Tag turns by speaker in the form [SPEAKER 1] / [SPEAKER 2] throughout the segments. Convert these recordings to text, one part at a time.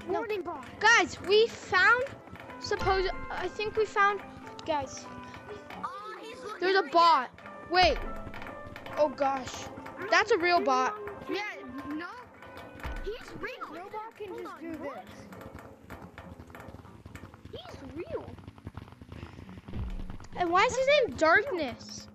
[SPEAKER 1] Warning bot.
[SPEAKER 2] Guys, we found. I think we found. Guys, there's a bot. Wait. Oh gosh, that's a real bot.
[SPEAKER 1] Yeah, no. He's real. No bot can just do this. He's real.
[SPEAKER 2] And why is his name Darkness?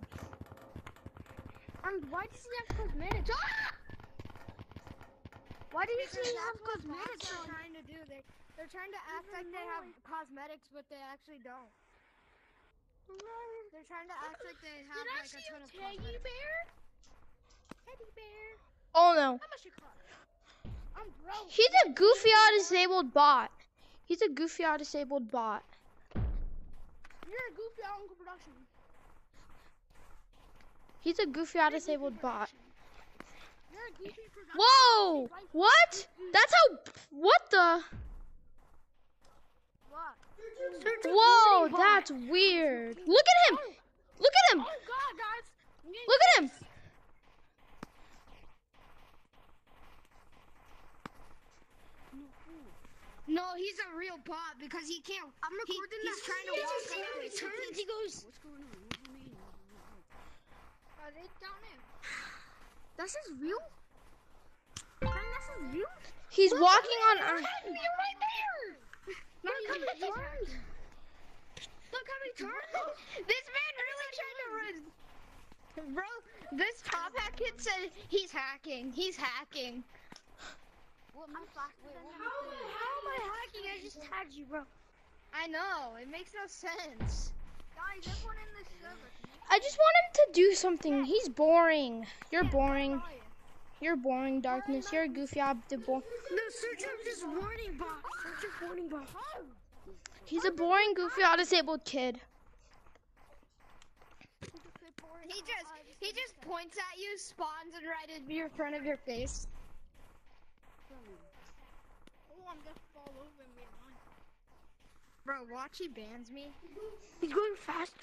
[SPEAKER 1] And why does he have cosmetics? Ah! Why do you say he have cosmetics? They're trying to do. They're trying to act like they have cosmetics, but they actually don't. They're trying to act like they have like a ton of cosmetics. Teddy bear.
[SPEAKER 2] Oh no.
[SPEAKER 1] How much you cost? I'm broke.
[SPEAKER 2] He's a goofy disabled bot. He's a goofy disabled bot.
[SPEAKER 1] You're a goofy Uncle Production.
[SPEAKER 2] He's a goofy disabled bot.
[SPEAKER 1] You're a goofy production.
[SPEAKER 2] Whoa! What? That's how. What the?
[SPEAKER 1] What?
[SPEAKER 2] Whoa! That's weird. Look at him. Look at him.
[SPEAKER 1] Oh God, guys!
[SPEAKER 2] Look at him.
[SPEAKER 1] No, he's a real bot because he can't. I'm recording that. He's trying to walk up. He turns. He goes. What's going on? What do you mean? Are they down there? This is real. This is real.
[SPEAKER 2] He's walking on.
[SPEAKER 1] You're right there. Look how he turned. Look how he turned. This man really tried to run. Bro, this top hat kid said he's hacking. He's hacking. How am I hacking? I just tagged you, bro. I know. It makes no sense. Guys, everyone in this server.
[SPEAKER 2] I just want him to do something. He's boring. You're boring. You're boring, Darkness. You're a goofy abdable.
[SPEAKER 1] No, search up this warning box. Search up warning box.
[SPEAKER 2] He's a boring, goofy, disabled kid.
[SPEAKER 1] He just points at you, spawns, and right in front of your face. Oh, I'm gonna fall over and be on. Bro, watch, he bans me. He's going faster.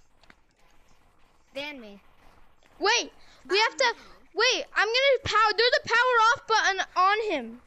[SPEAKER 1] Ban me.
[SPEAKER 2] Wait, we have to. Wait, I'm gonna power. There's a power off button on him.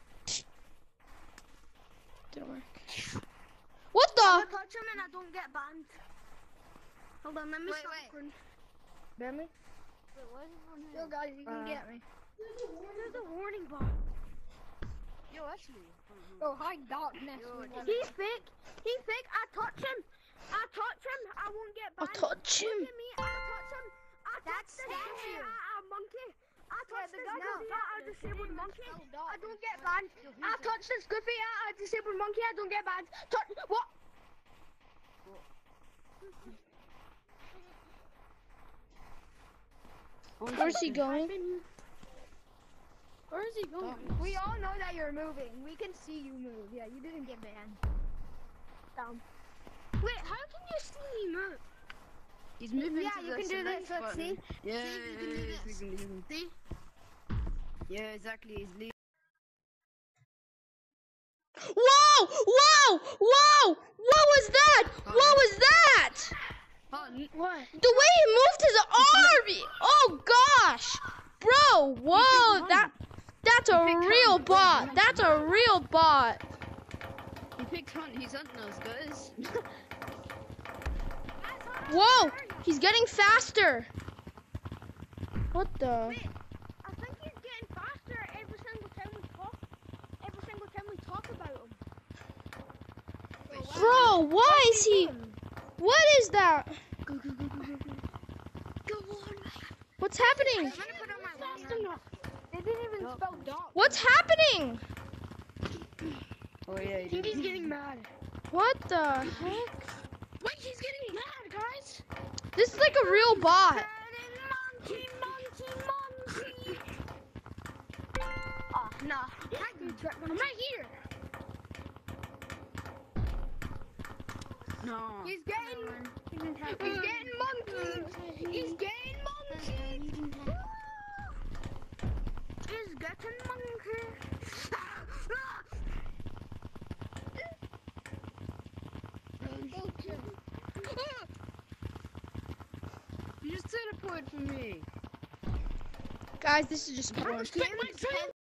[SPEAKER 2] Didn't work. What the?
[SPEAKER 1] I touch him and I don't get banned. Hold on, let me stop recording.
[SPEAKER 2] Ban me?
[SPEAKER 1] Wait, what is on here? Yo, guys, you can get me. There's a warning bot. Yo, that's me. Oh, hi, Darkness. He's fake. He's fake. I touch him. I won't get banned.
[SPEAKER 2] I'll touch him.
[SPEAKER 1] Look at me. I touch him. That's a monkey. I touch this goofy a disabled monkey. I don't get banned. I touch this goofy a disabled monkey. I don't get banned. Touch what?
[SPEAKER 2] Where's he going?
[SPEAKER 1] Where is he going? We all know that you're moving. We can see you move. Yeah, you didn't get banned. Down. Wait, how can you see me move?
[SPEAKER 3] He's moving
[SPEAKER 1] Yeah,
[SPEAKER 3] to
[SPEAKER 1] you
[SPEAKER 3] the
[SPEAKER 1] can do this.
[SPEAKER 3] select
[SPEAKER 1] Let's
[SPEAKER 3] button.
[SPEAKER 1] see.
[SPEAKER 3] Yeah,
[SPEAKER 1] See, you can do this.
[SPEAKER 3] we can do it.
[SPEAKER 1] See?
[SPEAKER 3] Yeah, exactly. He's leaving.
[SPEAKER 2] Whoa! Whoa! Whoa! What was that? What was that?
[SPEAKER 3] Oh,
[SPEAKER 1] What?
[SPEAKER 2] The way he moved his arm! Oh gosh! Bro, whoa! That's a real bot. That's a real bot.
[SPEAKER 3] he picked Hunt. He's hunting us, guys.
[SPEAKER 2] Whoa! He's getting faster. What the?
[SPEAKER 1] Wait, I think he's getting faster every single time we talk. Every single time we talk about him.
[SPEAKER 2] Bro, why is he? What is that?
[SPEAKER 1] Go on.
[SPEAKER 2] What's happening?
[SPEAKER 1] I'm gonna put on my fast enough. They didn't even spell dog.
[SPEAKER 2] What's happening?
[SPEAKER 3] Oh yeah,
[SPEAKER 1] I think he's getting mad.
[SPEAKER 2] What the heck?
[SPEAKER 1] Wait, he's getting mad, guys.
[SPEAKER 2] This is like a real bot.
[SPEAKER 1] Monkey. Oh, nah. I'm right here.
[SPEAKER 3] no.
[SPEAKER 1] He's getting monkeys. He's getting monkeys. He's getting monkeys.
[SPEAKER 3] You just teleported for me.
[SPEAKER 2] Guys, this is just boring.
[SPEAKER 1] Respect my